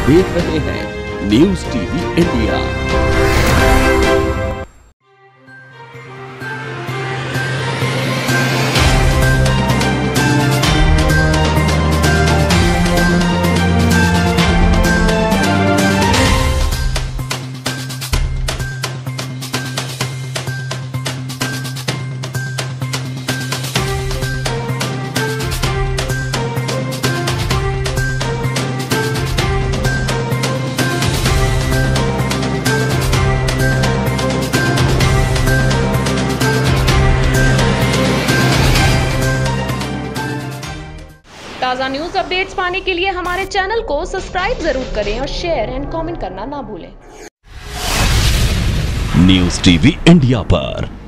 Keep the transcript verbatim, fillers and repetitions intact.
देख रहे हैं न्यूज टीवी इंडिया। ताज़ा न्यूज अपडेट्स पाने के लिए हमारे चैनल को सब्सक्राइब जरूर करें और शेयर एंड कमेंट करना ना भूलें। न्यूज टीवी इंडिया पर